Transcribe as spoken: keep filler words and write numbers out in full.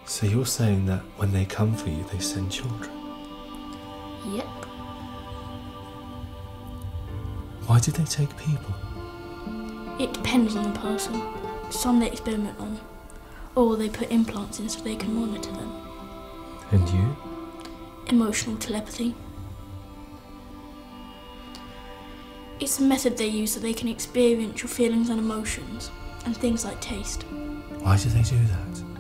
So you're saying that when they come for you, they send children? Yep. Why did they take people? It depends on the person. Some they experiment on, or they put implants in so they can monitor them. And you? Emotional telepathy. It's a method they use so they can experience your feelings and emotions, and things like taste. Why do they do that?